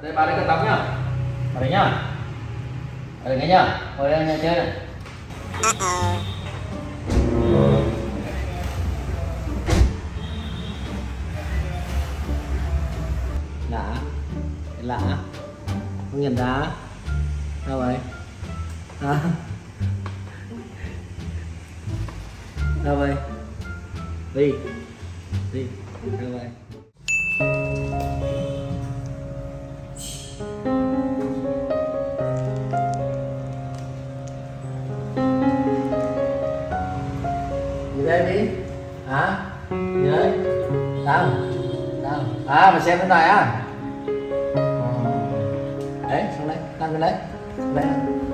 Đây bà đây cắt tóc nhá. Bà đây nhá. Bà đây nghe nhá. Ngồi đây nghe chơi này. Lạ. Lạ. Không nhận ra. Sao vậy? Hả? Sao vậy? Đi. Đi. Sao vậy? Gì đây đi? Hả? Gì đấy? Sao? Sao? À mà xem cái này á. Đấy, xuống đây, tăng lên đấy. Đây.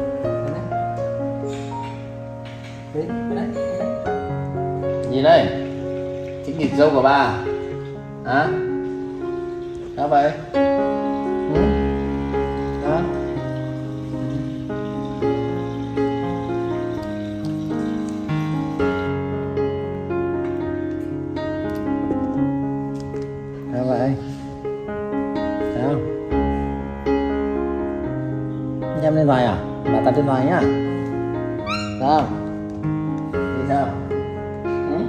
Đi, đây. Gì đây? Thích nghịch dâu của bà. Hả? Sao vậy? Ừ? Đó. Sao vậy? Sao? Nhâm lên ngoài à? Bà tắt lên ngoài nhá. Sao? Đi sao? Ừ?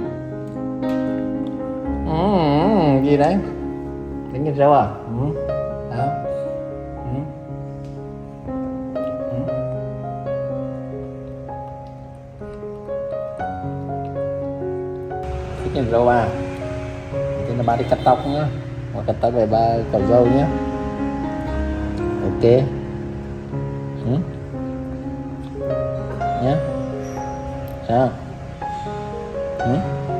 Gì đấy? Đánh nhịp râu à? Ừ. Sao? Ừ. Ừ. Thích nhịp râu à? Thế là bà đi cắt tóc nhá. Bà cắt tóc về bà cạo râu nhá. Ok. Ừ. Nhá. Sao? Ừ.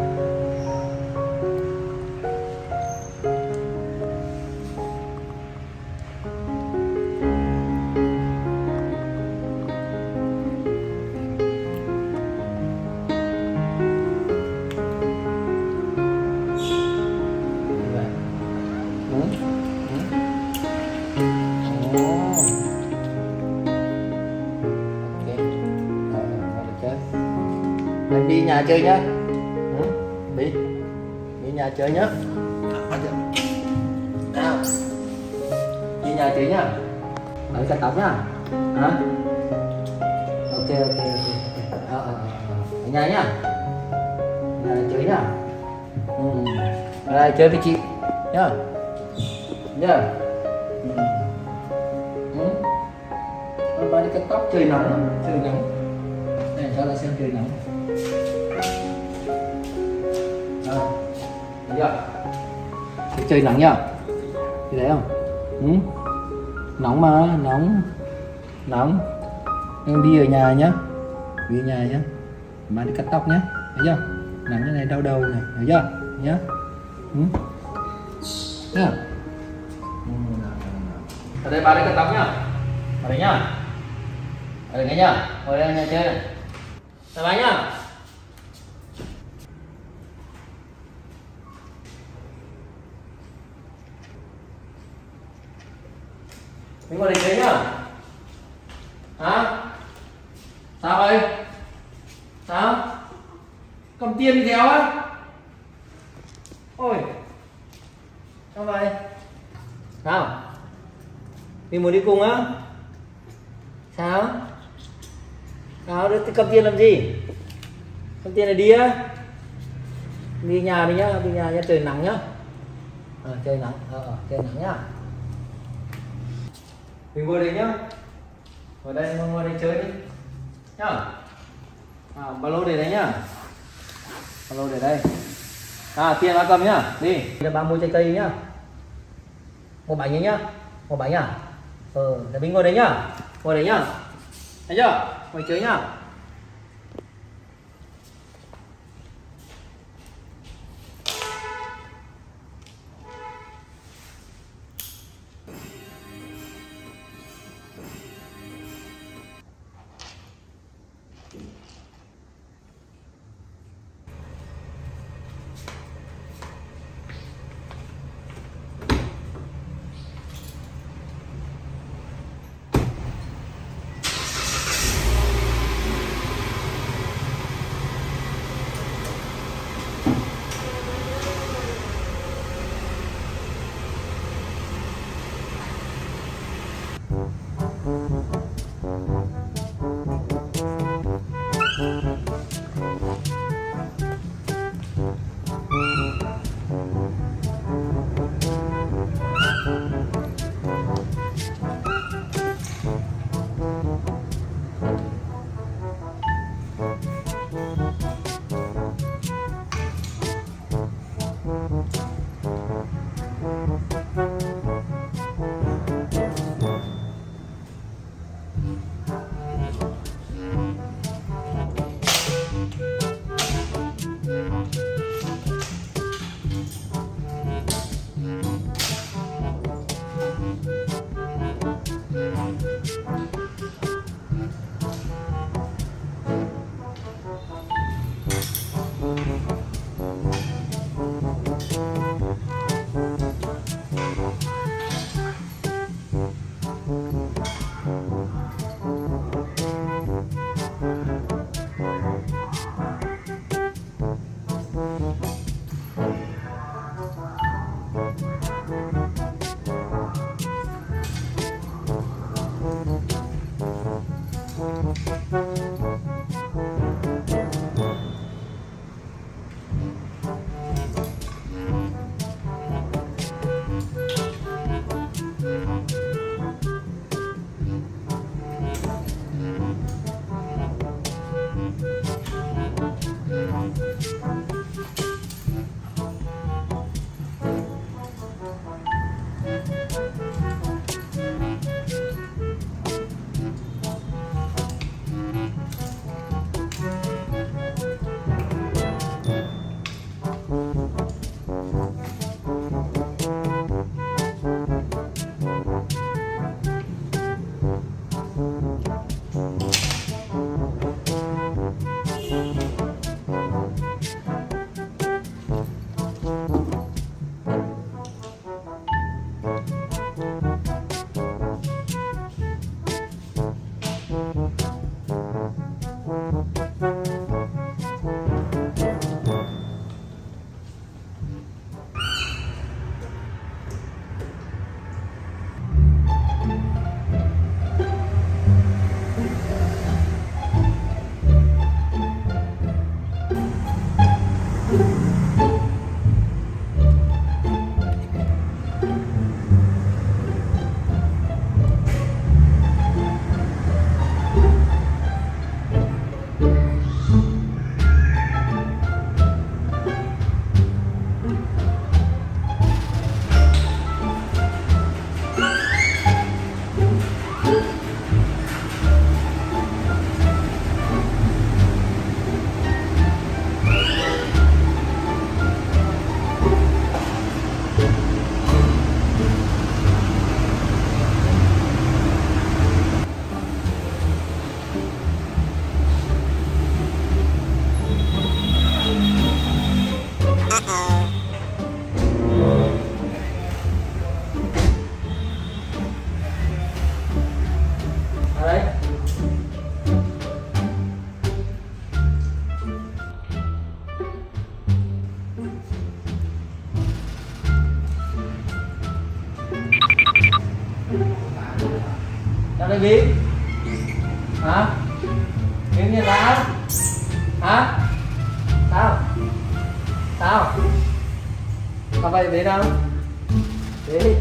Em đi nhà chơi nhá. Ừ, đi nhà chơi nhá. Nào. Đi nhà chơi nhá. Lấy cắt tóc nhá. Hả? Ok. Ở nhà nhá. Nhà chơi nhá. Ở đây chơi với chị nhá. Nhá. Ba đi cắt tóc trời nắng lắm, trời nắng. Này cho ta xem trời nắng. Thấy chưa? Cái trời nắng nhá. Thấy không? Nóng mà, nóng. Em đi ở nhà nhá. Đi ở nhà nhá. Ba đi cắt tóc nhá. Thấy chưa? Nắng cái này đau đầu này, thấy chưa? Nhá. Nhá. Ở đây ba đi cắt tóc nhá. Ở đây nhá. Ở đây nghe nhá. Ngồi đây nghe chơi này. Bye bye nhá. Mình ngồi đây chơi nhá. Hả? Sao vậy? Sao? Cầm tiền đi theo á? Ôi. Sao vậy? Sao? Mình muốn đi cùng á? Sao? Sao đấy, cầm tiền làm gì? Cầm tiền là đi á. Đi nhà đi nhá, đi nhà nhá, trời nắng nhá. Trời nắng, trời nắng nhá. Mình ngồi đây nhá. Ngồi đây, ngồi đây chơi đi. Nhá. Ba lô để đấy nhá. Ba lô để đây. Tiền ba cầm nhá, đi. Để ba mua trái cây nhá. Một bánh nhá. Một bánh à? Để mình ngồi đấy nhá. Ngồi đấy nhá. Thấy chưa? Ngồi chơi nhá. đây Biến hả? Biến như tao hả? Sao? Sao? Sao vậy Biến không? Biến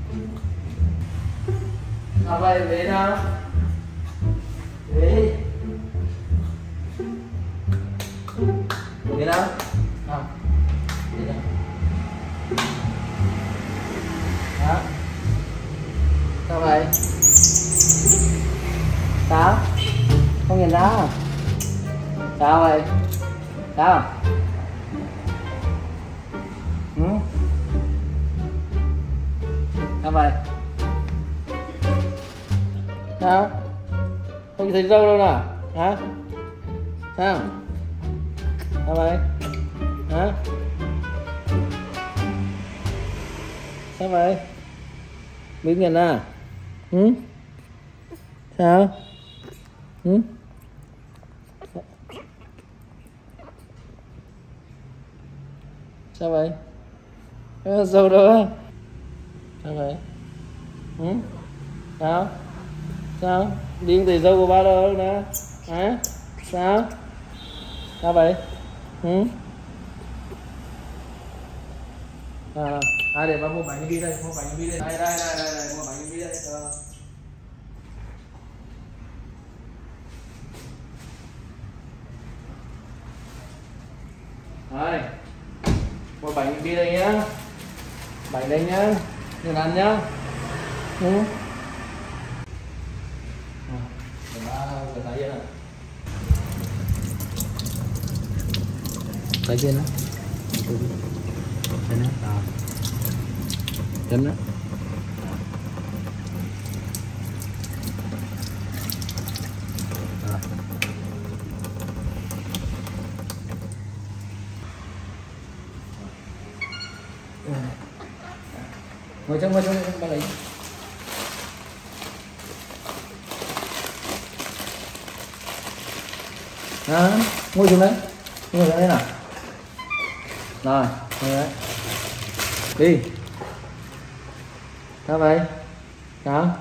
sao vậy Biến không? Biến Biến không? Không Biến không? Hả? Sao vậy? Sao? Không nhìn ra à? Sao vậy? Sao? Ừ? Sao vậy? Sao? Không thấy râu đâu nào? Hả? Sao? Sao vậy? Hả? Sao vậy? Biết nhìn à? Ừ? Sao? Ừ? Sao vậy? Có râu đâu á? Sao vậy? Ừ? Sao? Sao? Điên thì dâu của ba đâu nè? Hả? Sao? Sao vậy? Ừ? Để ba mua bánh đi đây, mua bánh đi đây. Đây, mua bánh đi đây. Đây, mua bánh đi đây nhá. Bánh đây nhá, đừng ăn nhá. Ừ. Để ba rửa tay ra. Tay trên đó. Trên đó. Trên đó. Ngồi trong ba lấy. Ngồi xuống đấy. Ngồi xuống đây nào. Rồi, ngồi đấy. Đi. Sao vậy? Sao?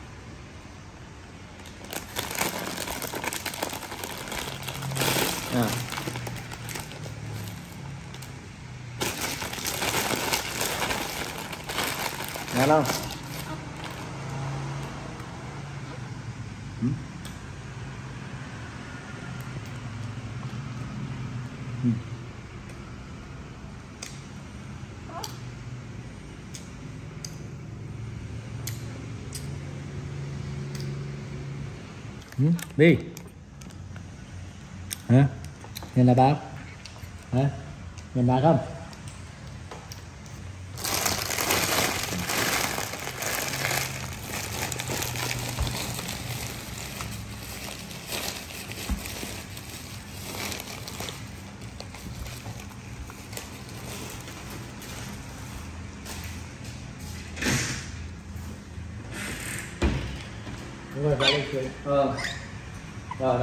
Nghe không? Đi. Hả? Nhìn là bao? Hả? Nhìn ba không? Đúng rồi, ra lên cười. Rồi.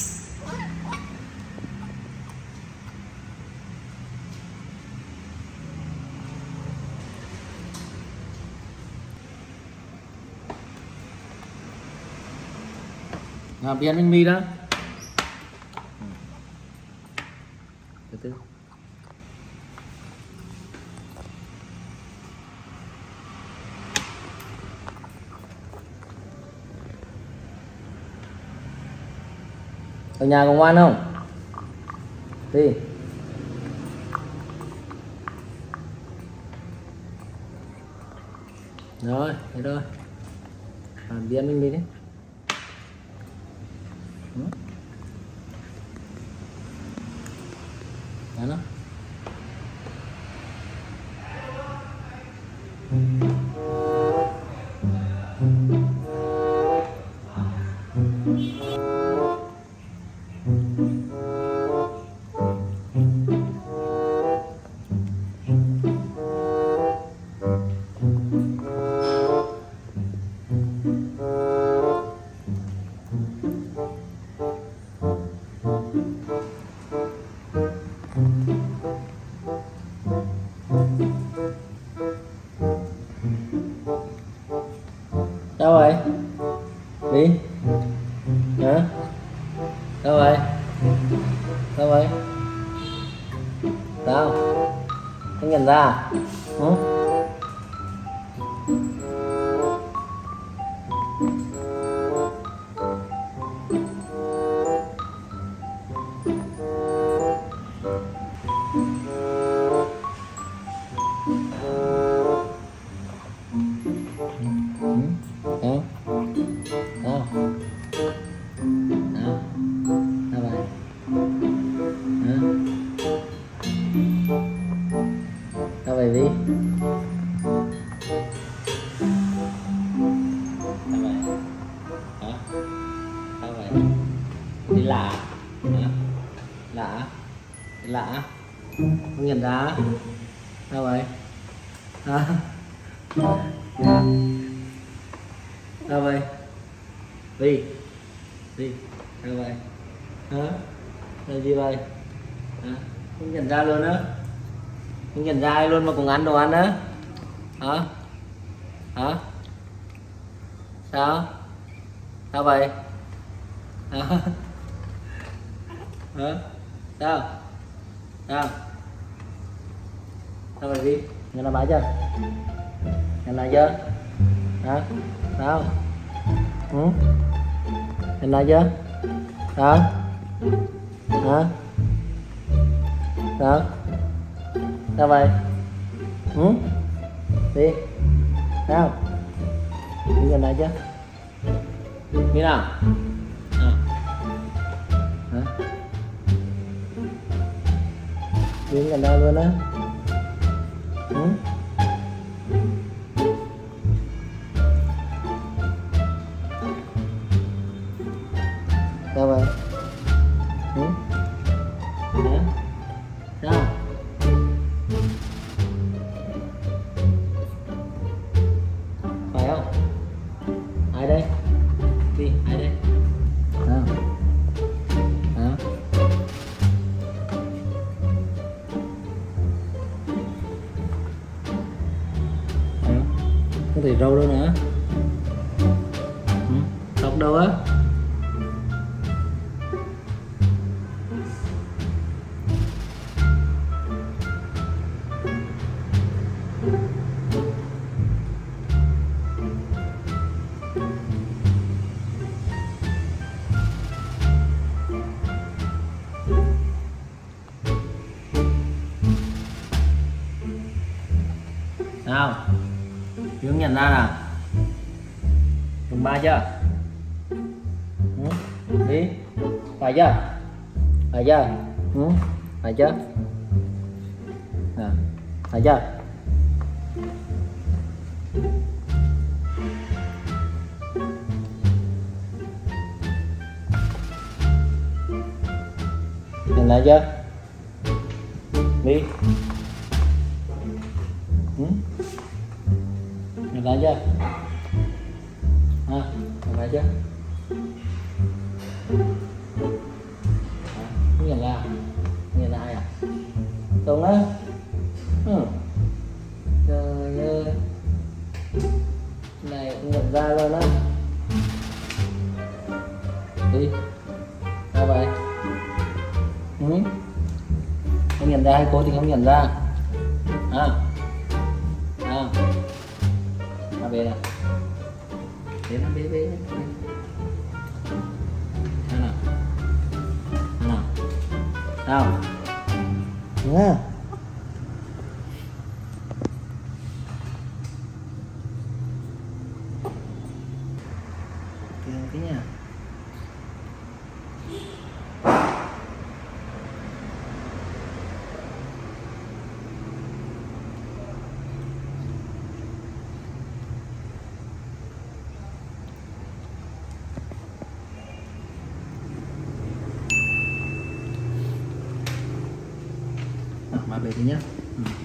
Biến bánh mì đó. Từ từ. Ở nhà có ngoan không? Đi. Rồi, thế thôi. Biến bánh mì đấy. Đó nó. Đâu vậy? Đi. Hả? Đâu vậy? Đâu vậy? Sao? Không nhận ra à? Hả? Sao vậy đi? Sao vậy? Hả? Sao vậy? Đi lạ hả? Lạ? Lạ? Không nhận ra? Sao vậy? Hả? Sao vậy? Đi. Đi. Sao vậy? Hả? Là gì vậy? Hả? Không nhận ra luôn á? Không nhận ra ai luôn mà cũng ăn đồ ăn á? Hả? Hả? Sao? Sao vậy? Hả? Hả? Sao? Sao? Sao vậy đi? Nhận lại bài chưa? Nhận lại chưa? Hả? Sao? Ừ? Nhận lại chưa? Sao? Hả? Sao? Sao vậy? Ừ? Đi. Sao? Đi gần lại chưa? Như nào? À. Hả? Đi gần đây luôn á. Ừ? Sao vậy? Ừ? Hả? Sao? Phải không? Ai đây? Đi, ai đây? Sao? Hả? Hả? Không thể râu đâu nữa. Ừ? Tóc đâu á? Nào, Hướng nhận ra nào. Dùng 3 chưa? Ừ? Đi. Phải chưa? Phải chưa? Ừ? Phải chưa? À, phải chưa? Nhận lại chưa? Đi. Ừ? Nhận lại chưa? À, nhận lại chưa? À, không nhận ra. Nhận ra ai à? Tùng á. Ừ. Trời ơi. Này cũng nhận ra luôn á. Đi. Sao vậy? Ừ? Không nhận ra hay cố tình không nhận ra? À. À. À về nè. Đến bế. Sao nào? Sao nào? Sao? Nha. Cái nha. Bà về đi nhá. Ừ.